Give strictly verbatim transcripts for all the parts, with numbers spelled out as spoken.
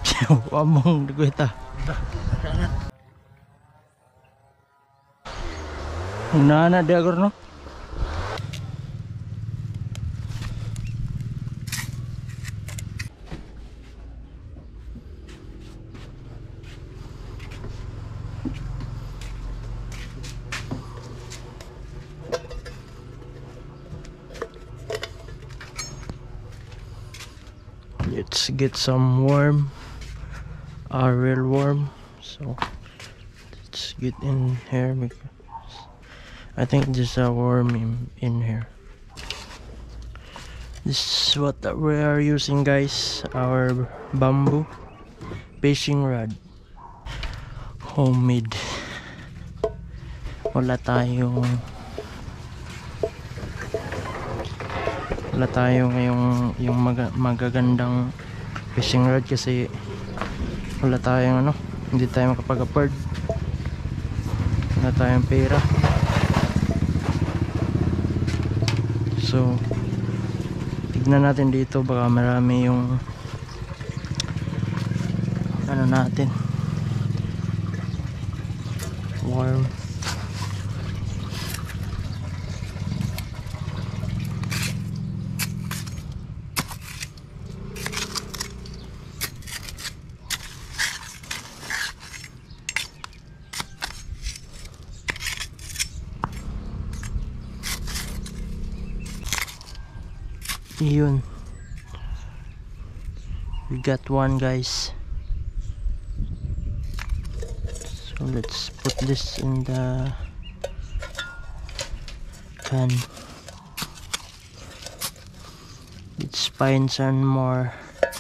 Among nagwita. Nana dia agor no. Let's get some worm, a real worm. So let's get in here because I think there's a worm in, in here. This is what we are using, guys. Our bamboo fishing rod, homemade. Wala tayong wala tayong yung yung mag magagandang fishing rod kasi wala tayong ano, hindi tayo makapag-afford, wala tayong pera. So tignan natin dito, baka marami yung ano natin, worm. Yun, we got one, guys. So let's put this in the can. Let's find some more.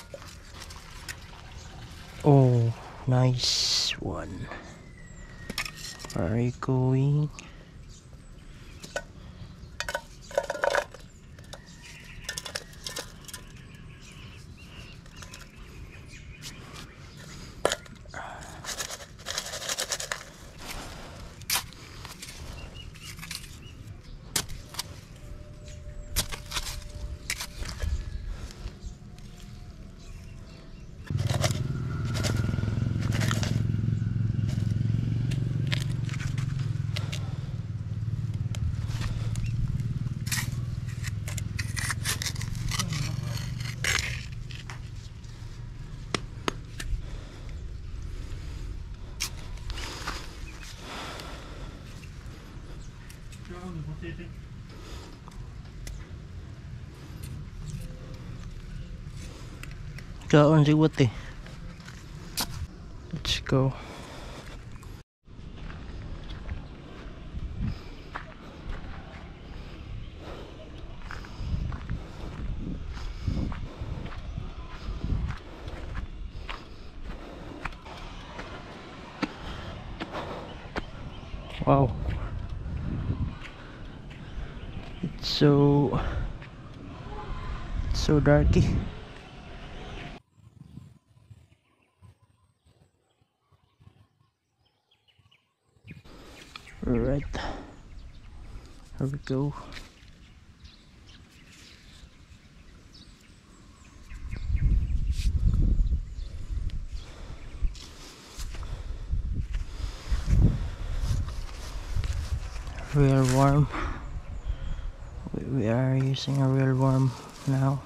Oh, nice one. Where are you going? Kaon si Wote. Let's go. Wow, it's so it's so darky. Alright, here we go. Real worm. We, we are using a real worm now.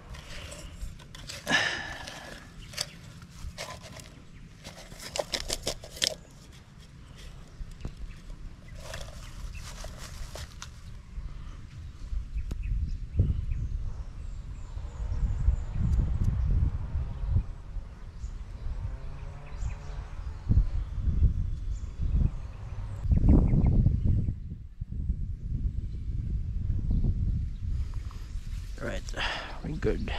Right, we're good.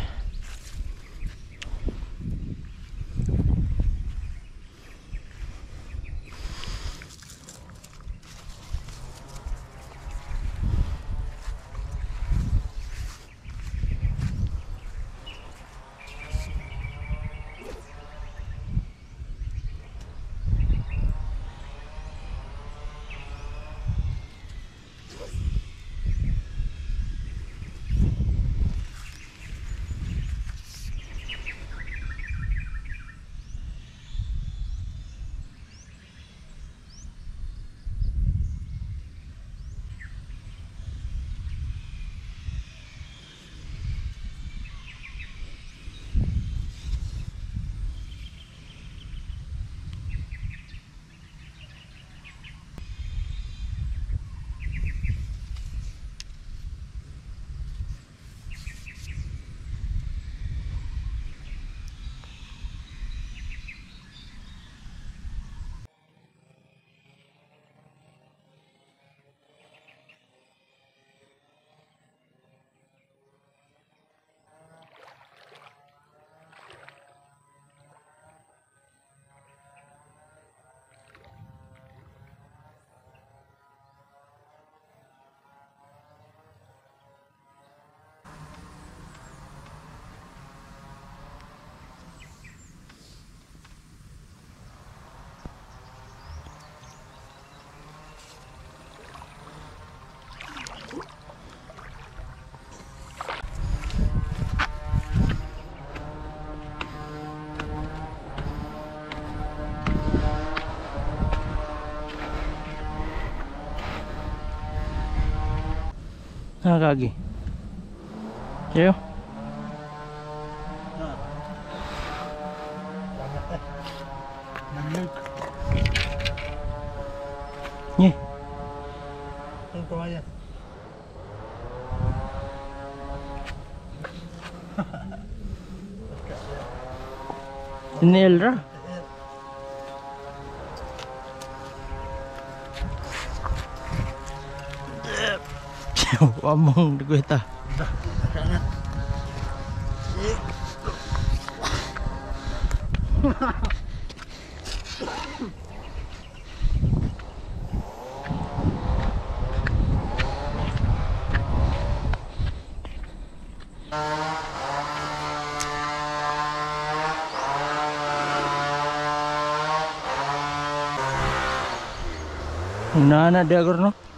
Nakakagi. Yo. Nih. Ini Elra. Wamong dikuita. Una na dia agor no.